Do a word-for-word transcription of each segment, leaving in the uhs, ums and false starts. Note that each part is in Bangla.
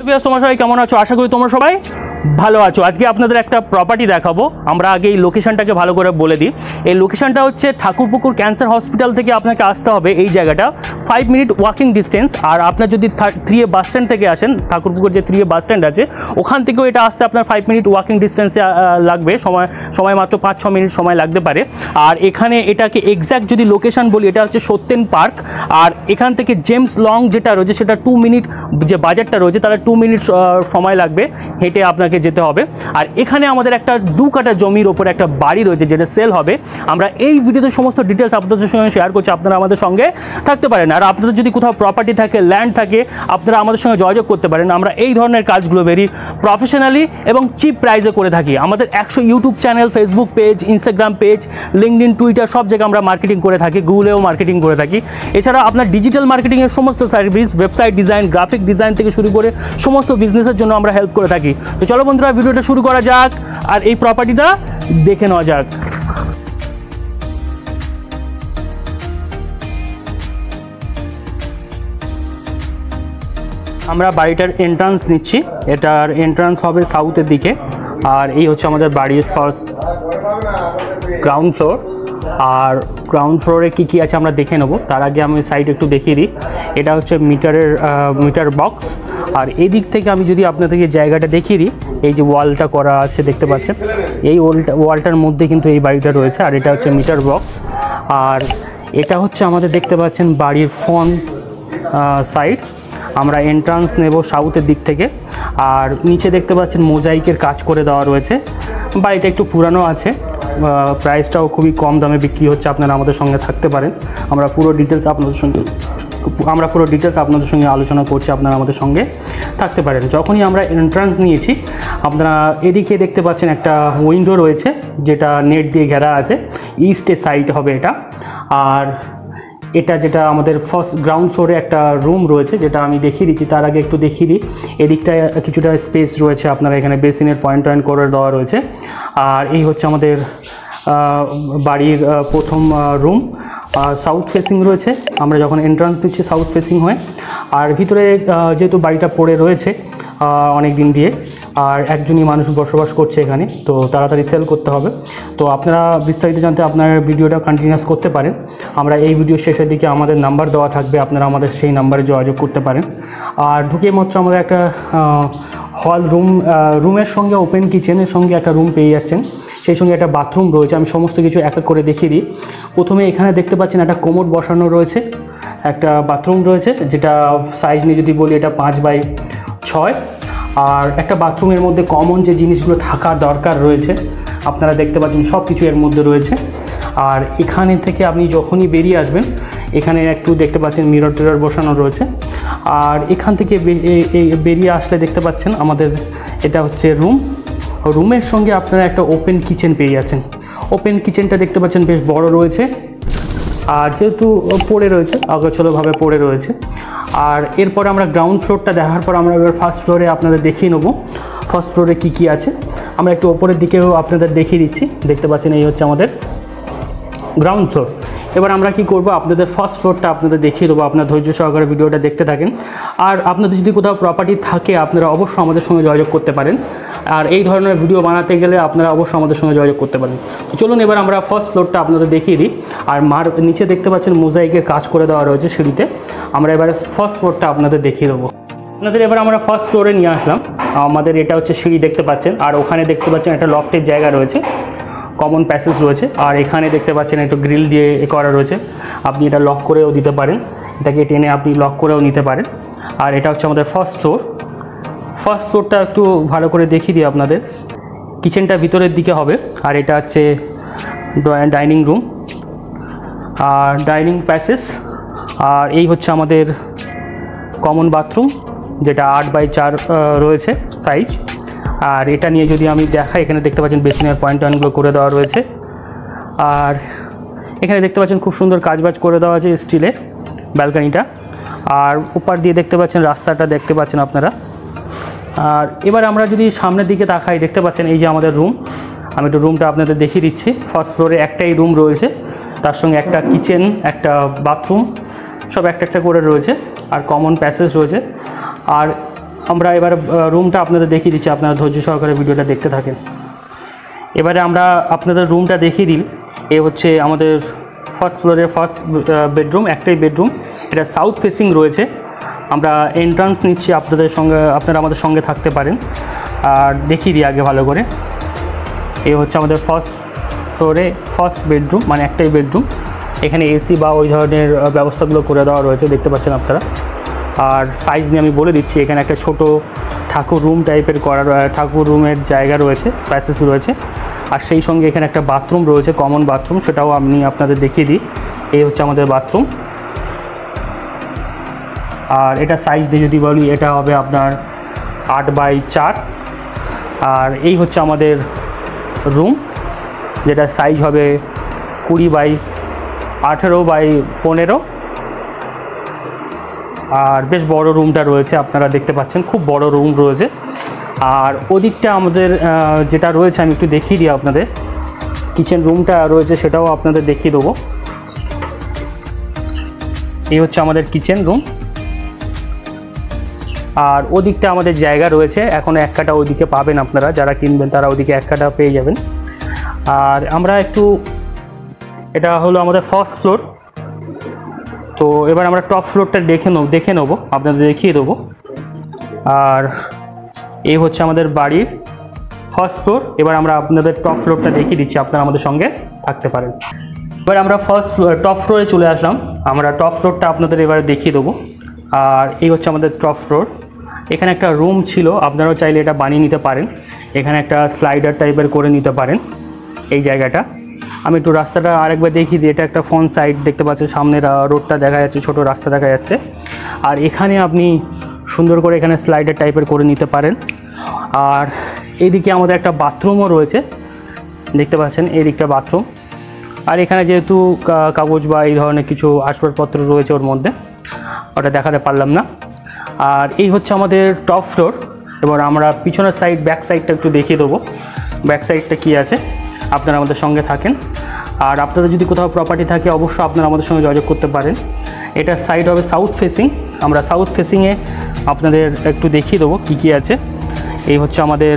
তোমরা সবাই কেমন আছো? আশা করি তোমরা সবাই ভালো আছো। আজকে আপনাদের একটা প্রপার্টি দেখাবো। আমরা আগে এই লোকেশনটাকে ভালো করে বলে দিই। এই লোকেশনটা হচ্ছে ঠাকুরপুকুর ক্যান্সার হসপিটাল থেকে আপনাকে আসতে হবে এই জায়গাটা, ফাইভ মিনিট ওয়াকিং ডিস্টেন্স। আর আপনার যদি থ্রি এ বাস স্ট্যান্ড থেকে আসেন, ঠাকুরপুকুর যে থ্রি এ বাস স্ট্যান্ড আছে ওখান থেকেও এটা আসতে আপনার ফাইভ মিনিট ওয়াকিং ডিস্টেন্সে লাগবে, সময় সময় মাত্র পাঁচ ছ মিনিট সময় লাগতে পারে। আর এখানে এটাকে এক্স্যাক্ট যদি লোকেশন বলি, এটা হচ্ছে সত্যেন পার্ক। আর এখান থেকে জেমস লং যেটা রয়েছে সেটা টু মিনিট, যে বাজারটা রয়েছে তাহলে টু মিনিট সময় লাগবে হেঁটে আপনাকে যেতে হবে। আর এখানে আমাদের একটা দু কাঠা জমির ওপরে একটা বাড়ি রয়েছে যেটা সেল হবে। আমরা এই ভিডিওতে সমস্ত ডিটেলস আপনাদের সঙ্গে শেয়ার করছি, আপনারা আমাদের সঙ্গে থাকতে পারেন। আর আপনাদের যদি কোথাও প্রপার্টি থাকে, ল্যান্ড থাকে, আপনারা আমাদের সঙ্গে যোগাযোগ করতে পারেন। আমরা এই ধরনের কাজগুলো ভেরি প্রফেশনালি এবং চিপ প্রাইসে করে থাকি। আমাদের একশো YouTube channel, Facebook page, Instagram page, LinkedIn, Twitter সব জায়গায় আমরা মার্কেটিং করে থাকি, গুগলেও মার্কেটিং করে থাকি। এছাড়া আপনার ডিজিটাল মার্কেটিংয়ের সমস্ত service, website design, graphic design থেকে শুরু করে সমস্ত বিজনেসের জন্য আমরা হেল্প করে থাকি। তো চলো বন্ধুরা, ভিডিওটা শুরু করা যাক আর এই প্রপার্টিটা দেখে নেওয়া যাক। আমরা বাড়িটার এন্ট্রান্স নিচ্ছি। এটার এন্ট্রান্স হবে সাউথের দিকে। আর এই হচ্ছে আমাদের বাড়ির ফার্স্ট গ্রাউন্ড ফ্লোর। আর গ্রাউন্ড ফ্লোরে কী কী আছে আমরা দেখে নেবো। তার আগে আমি সাইড একটু দেখিয়ে দিই। এটা হচ্ছে মিটারের মিটার বক্স। আর এই দিক থেকে আমি যদি আপনাদেরকে জায়গাটা দেখিয়ে দিই, এই যে ওয়ালটা করা আছে দেখতে পাচ্ছেন, এই ওয়ালটা ওয়ালটার মধ্যে কিন্তু এই বাড়িটা রয়েছে। আর এটা হচ্ছে মিটার বক্স। আর এটা হচ্ছে আমাদের দেখতে পাচ্ছেন বাড়ির ফ্রন্ট সাইড। আমরা এন্ট্রান্স নেব সাউথের দিক থেকে। আর নিচে দেখতে পাচ্ছেন মোজাইকের কাজ করে দেওয়া রয়েছে। বাড়িটা একটু পুরানো আছে, প্রাইসটাও খুবই কম দামে বিক্রি হচ্ছে। আপনারা আমাদের সঙ্গে থাকতে পারেন। আমরা পুরো ডিটেলস আপনাদের সঙ্গে আমরা পুরো ডিটেলস আপনাদের সঙ্গে আলোচনা করছি, আপনারা আমাদের সঙ্গে থাকতে পারেন। যখনই আমরা এন্ট্রান্স নিয়েছি, আপনারা এদিকে দেখতে পাচ্ছেন একটা উইন্ডো রয়েছে যেটা নেট দিয়ে ঘেরা আছে। ইস্টে সাইড হবে এটা। আর এটা যেটা আমাদের ফার্স্ট গ্রাউন্ড ফ্লোরে একটা রুম রয়েছে যেটা আমি দেখিয়ে দিচ্ছি। তার আগে একটু দেখিয়ে দিই, এদিকটায় কিছুটা স্পেস রয়েছে, আপনারা এখানে বেসিনের পয়েন্ট পয়েন্ট করে দেওয়া রয়েছে। আর এই হচ্ছে আমাদের বাড়ির প্রথম রুম। সাউথ ফেসিং রয়েছে। আমরা যখন এন্ট্রান্স দিচ্ছি সাউথ ফেসিং হয়ে। আর ভিতরে যেহেতু বাড়িটা পড়ে রয়েছে অনেক দিন দিয়ে, আর একজনই মানুষ বসবাস করছে এখানে, তো তাড়াতাড়ি সেল করতে হবে। তো আপনারা বিস্তারিত জানতে আপনার ভিডিওটা কন্টিনিউয়াস করতে পারেন। আমরা এই ভিডিও শেষের দিকে আমাদের নাম্বার দেওয়া থাকবে, আপনারা আমাদের সেই নাম্বারে যোগাযোগ করতে পারেন। আর ঢুকে মাত্র আমাদের একটা হল রুম, রুমের সঙ্গে ওপেন কিচেনের সঙ্গে একটা রুম পেয়ে যাচ্ছেন, সেই সঙ্গে একটা বাথরুম রয়েছে। আমি সমস্ত কিছু এক এক করে দেখিয়ে দিই। প্রথমে এখানে দেখতে পাচ্ছেন একটা কোমোড বসানো রয়েছে, একটা বাথরুম রয়েছে যেটা সাইজ নিয়ে যদি বলি এটা পাঁচ বাই ছয়। আর একটা বাথরুমের মধ্যে কমন যে জিনিসগুলো থাকার দরকার রয়েছে আপনারা দেখতে পাচ্ছেন সব কিছু এর মধ্যে রয়েছে। আর এখানে থেকে আপনি যখনই বেরিয়ে আসবেন, এখানে একটু দেখতে পাচ্ছেন মিরর টিরর বসানো রয়েছে। আর এখান থেকে বেরিয়ে আসলে দেখতে পাচ্ছেন আমাদের এটা হচ্ছে রুম। রুমের সঙ্গে আপনারা একটা ওপেন কিচেন পেয়ে যাচ্ছেন। ওপেন কিচেনটা দেখতে পাচ্ছেন বেশ বড় রয়েছে। আর যেহেতু পড়ে রয়েছে, অগোছালোভাবে পড়ে রয়েছে। আর এরপর আমরা গ্রাউন্ড ফ্লোরটা দেখার পর আমরা এবার ফার্স্ট ফ্লোরে আপনাদের দেখিয়ে নেবো ফার্স্ট ফ্লোরে কী কী আছে। আমরা একটু ওপরের দিকেও আপনাদের দেখিয়ে দিচ্ছি। দেখতে পাচ্ছেন এই হচ্ছে আমাদের গ্রাউন্ড ফ্লোর। এবার আমরা কি করব, আপনাদের ফার্স্ট ফ্লোরটা আপনাদের দেখিয়ে দেবো। আপনার ধৈর্য সহকারে ভিডিওটা দেখতে থাকেন। আর আপনাদের যদি কোথাও প্রপার্টি থাকে, আপনারা অবশ্যই আমাদের সঙ্গে যোগাযোগ করতে পারেন। আর এই ধরনের ভিডিও বানাতে গেলে আপনারা অবশ্যই আমাদের সঙ্গে যোগাযোগ করতে পারেন। চলুন এবার আমরা ফার্স্ট ফ্লোরটা আপনাদের দেখিয়ে দিই। আর মার নিচে দেখতে পাচ্ছেন মোজাইকের কাজ করে দেওয়া রয়েছে সিঁড়িতে। আমরা এবারে ফার্স্ট ফ্লোরটা আপনাদের দেখিয়ে দেবো। আপনাদের এবার আমরা ফার্স্ট ফ্লোরে নিয়ে আসলাম। আমাদের এটা হচ্ছে সিঁড়ি দেখতে পাচ্ছেন। আর ওখানে দেখতে পাচ্ছেন একটা লফটের জায়গা রয়েছে, কমন প্যাসেজ রয়েছে। আর এখানে দেখতে পাচ্ছেন একটু গ্রিল দিয়ে করা রয়েছে, আপনি এটা লক করেও দিতে পারেন, এটাকে টেনে আপনি লক করেও নিতে পারেন। আর এটা হচ্ছে আমাদের ফার্স্ট ফ্লোর। ফার্স্ট ফ্লোরটা একটু ভালো করে দেখিয়ে দিই আপনাদের। কিচেনটা ভিতরের দিকে হবে। আর এটা হচ্ছে ডাইনিং রুম আর ডাইনিং প্যাসেজ। আর এই হচ্ছে আমাদের কমন বাথরুম যেটা আট বাই চার রয়েছে সাইজ। আর এটা নিয়ে যদি আমি দেখাই, এখানে দেখতে পাচ্ছেন বেসিনের পয়েন্ট পয়েন্টগুলো করে দেওয়া রয়েছে। আর এখানে দেখতে পাচ্ছেন খুব সুন্দর কাজবাজ করে দেওয়া আছে স্টিলের ব্যালকানিটা। আর উপর দিয়ে দেখতে পাচ্ছেন রাস্তাটা দেখতে পাচ্ছেন আপনারা। আর এবার আমরা যদি সামনের দিকে তাকাই, দেখতে পাচ্ছেন এই যে আমাদের রুম। আমি একটু রুমটা আপনাদের দেখিয়ে দিচ্ছি। ফার্স্ট ফ্লোরে একটাই রুম রয়েছে, তার সঙ্গে একটা কিচেন, একটা বাথরুম, সব একটা একটা করে রয়েছে। আর কমন প্যাসেজ রয়েছে। আর আমরা এবার রুমটা আপনাদের দেখিয়ে দিচ্ছি, আপনারা ধৈর্য সহকারে ভিডিওটা দেখতে থাকেন। এবারে আমরা আপনাদের রুমটা দেখিয়ে দিই। এ হচ্ছে আমাদের ফার্স্ট ফ্লোরের ফার্স্ট বেডরুম, একটাই বেডরুম, এটা সাউথ ফেসিং রয়েছে। আমরা এন্ট্রান্স নিচ্ছি, আপনাদের সঙ্গে আপনারা আমাদের সঙ্গে থাকতে পারেন। আর দেখিয়ে দিই আগে ভালো করে। এই হচ্ছে আমাদের ফার্স্ট ফ্লোরে ফার্স্ট বেডরুম, মানে একটাই বেডরুম। এখানে এসি বা ওই ধরনের ব্যবস্থাগুলো করে দেওয়া রয়েছে, দেখতে পাচ্ছেন আপনারা। আর সাইজ নিয়ে আমি বলে দিচ্ছি, এখানে একটা ছোট ঠাকুর রুম টাইপের করা, ঠাকুর রুমের জায়গা রয়েছে, প্যাসেজ রয়েছে। আর সেই সঙ্গে এখানে একটা বাথরুম রয়েছে, কমন বাথরুম, সেটাও আমি আপনাদের দেখিয়ে দিই। এই হচ্ছে আমাদের বাথরুম। আর এটা সাইজ দিয়ে যদি বলি, এটা হবে আপনার আট বাই চার। আর এই হচ্ছে আমাদের রুম, যেটা সাইজ হবে কুড়ি বাই আঠেরো বাই পনেরো। আর বেশ বড় রুমটা রয়েছে, আপনারা দেখতে পাচ্ছেন খুব বড় রুম রয়েছে। আর ওদিকটা আমাদের যেটা রয়েছে আমি একটু দেখিয়ে দিই আপনাদের, কিচেন রুমটা রয়েছে সেটাও আপনাদের দেখিয়ে দেবো। এই হচ্ছে আমাদের কিচেন রুম। আর ওদিকটা আমাদের জায়গা রয়েছে, এখনও এক কাটা ওদিকে পাবেন আপনারা, যারা কিনবেন তারা ওদিকে এক কাটা পেয়ে যাবেন। আর আমরা একটু, এটা হলো আমাদের ফার্স্ট ফ্লোর। তো এবার আমরা টপ ফ্লোরটা দেখে নেব দেখে নেবো আপনাদের দেখিয়ে দেবো। আর এই হচ্ছে আমাদের বাড়ির ফার্স্ট ফ্লোর। এবার আমরা আপনাদের টপ ফ্লোরটা দেখিয়ে দিচ্ছি, আপনারা আমাদের সঙ্গে থাকতে পারেন। এবার আমরা ফার্স্ট টপ ফ্লোরে চলে আসলাম, আমরা টপ ফ্লোরটা আপনাদের এবারে দেখিয়ে দেবো। আর এই হচ্ছে আমাদের টপ ফ্লোর। এখানে একটা রুম ছিল, আপনারাও চাইলে এটা বানিয়ে নিতে পারেন। এখানে একটা স্লাইডার টাইপের করে নিতে পারেন এই জায়গাটা। আমি একটু রাস্তাটা আরেকবার দেখিয়ে দিই। এটা একটা ফ্রন্ট সাইড, দেখতে পাচ্ছেন সামনের রোডটা দেখা যাচ্ছে, ছোট রাস্তা দেখা যাচ্ছে। আর এখানে আপনি সুন্দর করে এখানে স্লাইডার টাইপের করে নিতে পারেন। আর এইদিকে আমাদের একটা বাথরুমও রয়েছে, দেখতে পাচ্ছেন এই দিকটা বাথরুম। আর এখানে যেহেতু কাগজ বা এই ধরনের কিছু আসবাবপত্র রয়েছে ওর মধ্যে, ওটা দেখাতে পারলাম না। আর এই হচ্ছে আমাদের টপ ফ্লোর। এবার আমরা পিছনের সাইড, ব্যাক সাইডটা একটু দেখিয়ে দেবো, ব্যাক সাইডটা কী আছে। আপনারা আমাদের সঙ্গে থাকেন। আর আপনাদের যদি কোথাও প্রপার্টি থাকে অবশ্যই আপনারা আমাদের সঙ্গে যোগাযোগ করতে পারেন। এটার সাইড হবে সাউথ ফেসিং। আমরা সাউথ ফেসিংয়ে আপনাদের একটু দেখিয়ে দেবো কী কী আছে। এই হচ্ছে আমাদের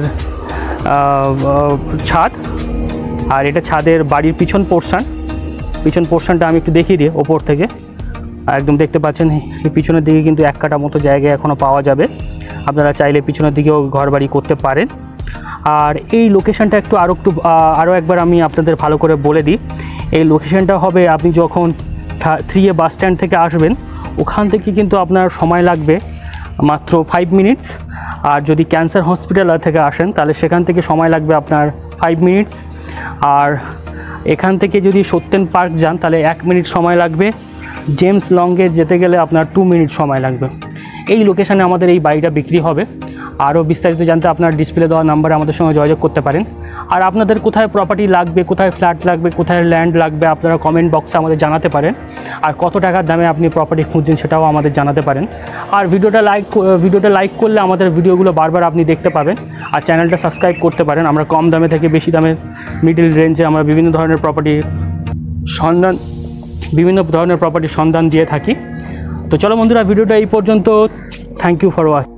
ছাদ। আর এটা ছাদের বাড়ির পিছন পোর্শন, পিছন পোর্শনটা আমি একটু দেখিয়ে দিই ওপর থেকে। একদম দেখতে পাচ্ছেন এই পিছনের দিকে কিন্তু এক কাটা মতো জায়গা এখনও পাওয়া যাবে, আপনারা চাইলে পিছনের দিকেও ঘর বাড়ি করতে পারেন। আর এই লোকেশানটা একটু আরও একটু আরও একবার আমি আপনাদের ভালো করে বলে দিই। এই লোকেশানটা হবে, আপনি যখন থ্রি এ বাস স্ট্যান্ড থেকে আসবেন, ওখান থেকে কিন্তু আপনার সময় লাগবে মাত্র ফাইভ মিনিটস। আর যদি ক্যান্সার হসপিটাল থেকে আসেন তাহলে সেখান থেকে সময় লাগবে আপনার ফাইভ মিনিটস। আর এখান থেকে যদি সত্যেন পার্ক যান তাহলে এক মিনিট সময় লাগবে। জেমস লংয়ে যেতে গেলে আপনার টু মিনিট সময় লাগবে। এই লোকেশানে আমাদের এই বাড়িটা বিক্রি হবে। আরও বিস্তারিত জানতে আপনার ডিসপ্লে দেওয়া নাম্বারে আমাদের সঙ্গে যোগাযোগ করতে পারেন। আর আপনাদের কোথায় প্রপার্টি লাগবে, কোথায় ফ্ল্যাট লাগবে, কোথায় ল্যান্ড লাগবে, আপনারা কমেন্ট বক্সে আমাদের জানাতে পারেন। আর কত টাকার দামে আপনি প্রপার্টি খুঁজছেন সেটাও আমাদের জানাতে পারেন। আর ভিডিওটা লাইক ভিডিওটা লাইক করলে আমাদের ভিডিওগুলো বারবার আপনি দেখতে পাবেন। আর চ্যানেলটা সাবস্ক্রাইব করতে পারেন। আমরা কম দামে থেকে বেশি দামে, মিডিল রেঞ্জে আমরা বিভিন্ন ধরনের প্রপার্টি সন্ধান বিভিন্ন ধরনের প্রপার্টির সন্ধান দিয়ে থাকি। তো চলো বন্ধুরা, ভিডিওটা এই পর্যন্ত। Thank you for watching.